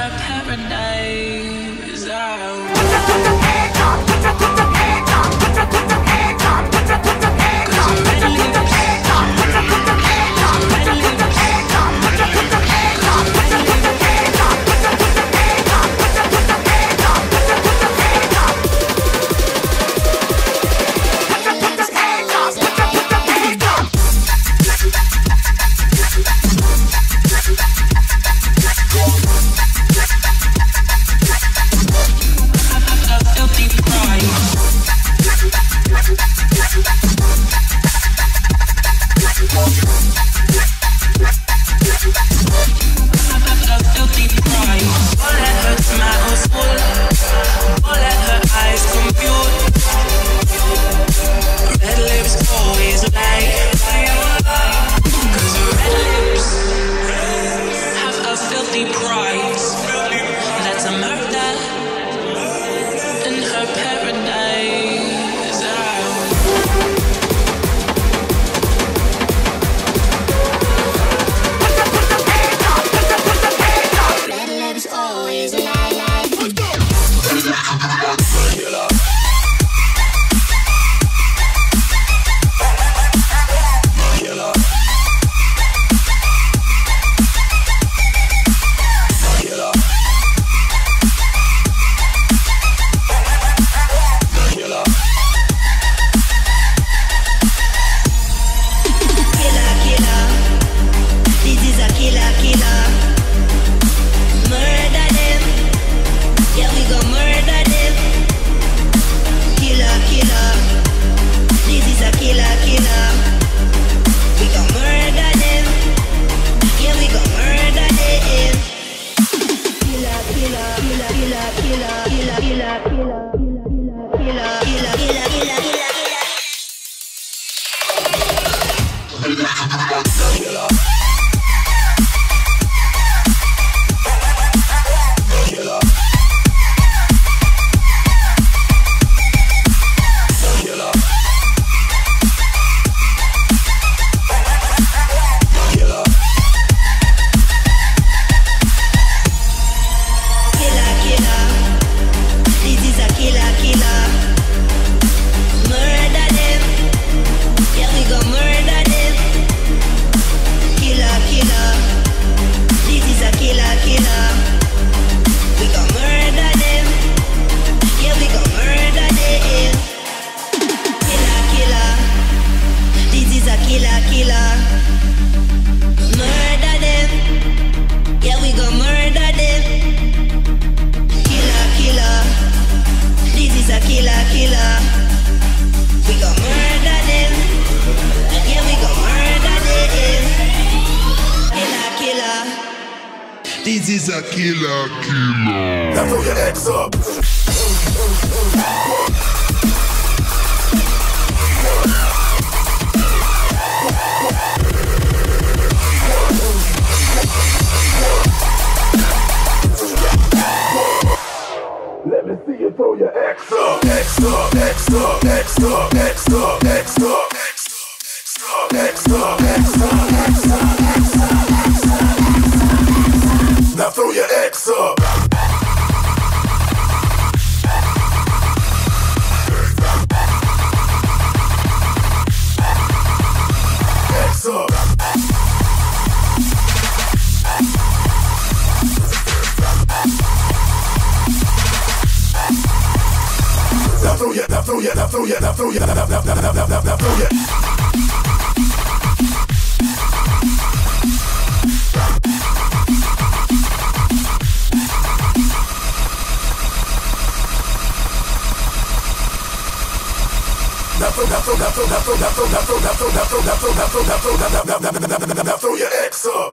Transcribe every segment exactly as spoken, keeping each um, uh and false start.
her paradise. Oh. This is a killer, killer. Now throw your ex up. Let me see you throw your ex up. Ex up, ex up, ex up, ex up, ex up, ex up, ex up, ex up, ex up. Now throw your ex up. Ex up. Now throw your, now throw your, now throw your, now throw your, now, now, now, now, now, now, now throw your. Now throw your ex up.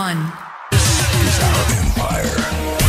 one. Is our empire.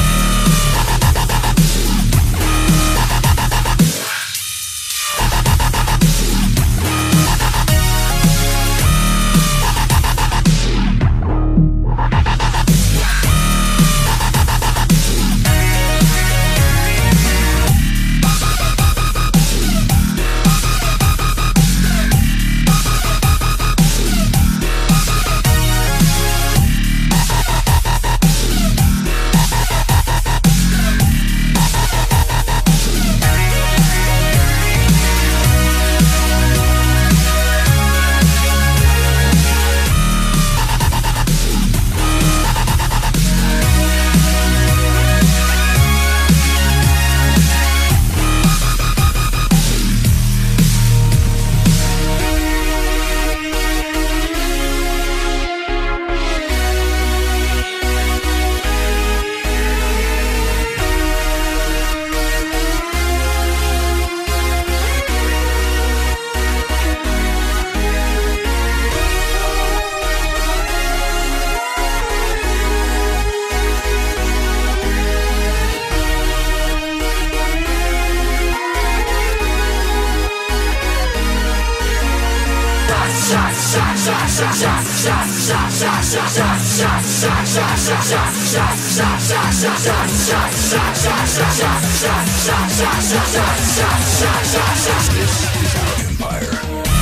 This is our empire.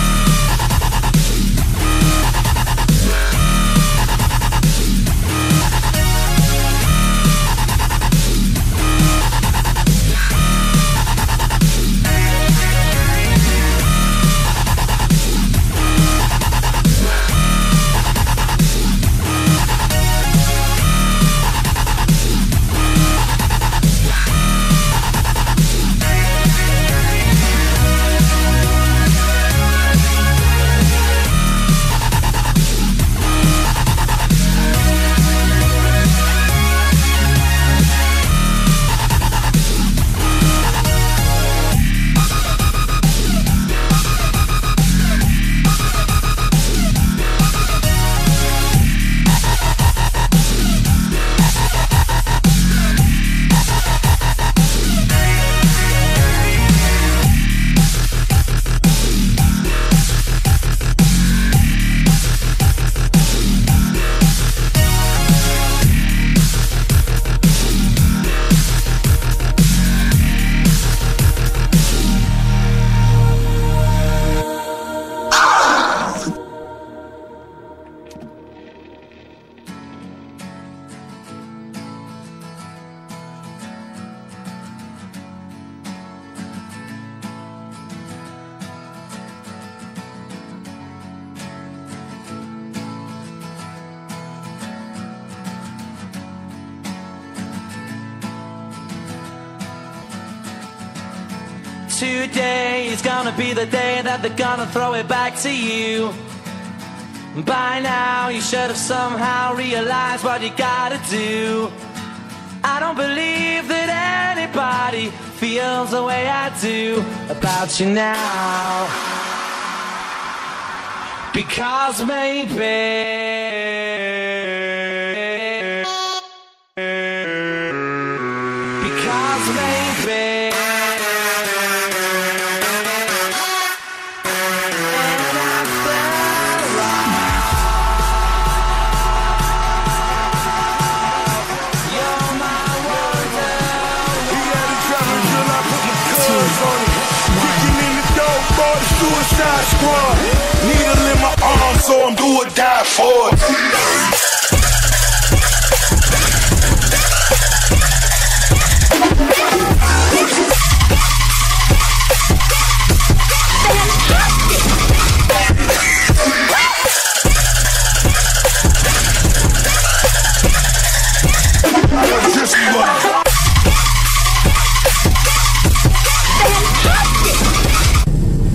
Today is gonna be the day that they're gonna throw it back to you. By now you should have somehow realized what you gotta do. I don't believe that anybody feels the way I do about you now. Because maybe Because maybe Suicide squad, needle in my arm, so I'm do or die for it.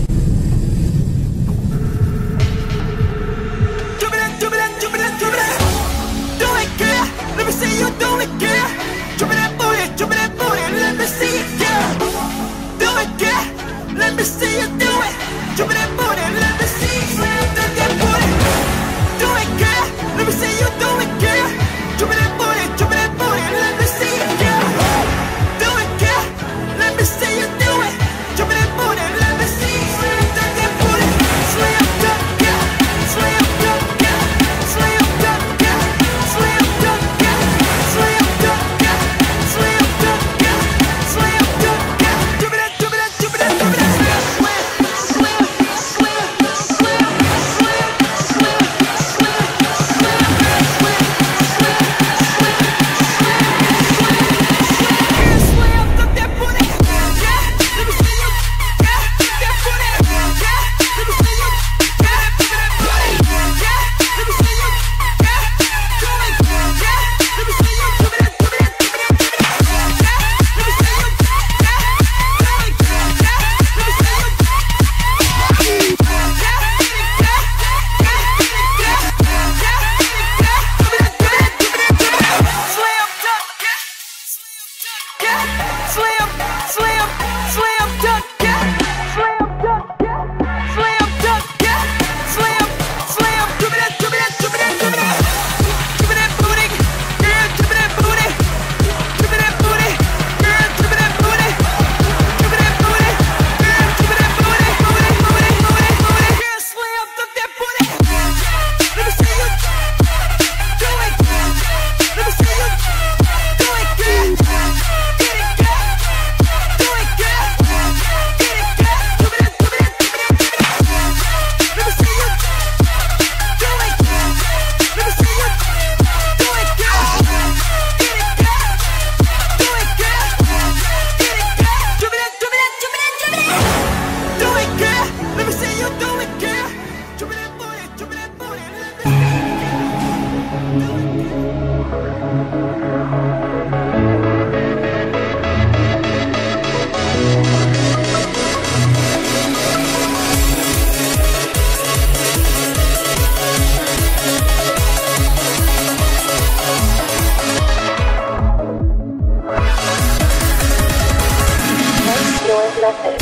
Give me that, give me that, give me that, give me that. yeah. Slam, slam, slam dunk, yeah. Slam dunk, yeah. Slam dunk, yeah. Slam, slam. Give me that, give me that, give me that, give me that. Give me that booty, girl. Give me that booty. Give me that booty, girl. Give me that booty. Give me that booty, girl. Give me that booty, booty, booty, booty, booty. Girl, slam dunk that booty. Let me see you do it. Let me see you do it, girl. Get it, girl. Do it, girl. Get it, girl. Give me that, give me that, give me that, give me that. Let me see you do it. Let me see you do it, girl. Get it, girl. Do it, girl. Get it, girl. Give me that, give me that, give me that, give me that. Do it, girl. Let me see you do it, girl. Give me that booty, give me that booty. Next your message.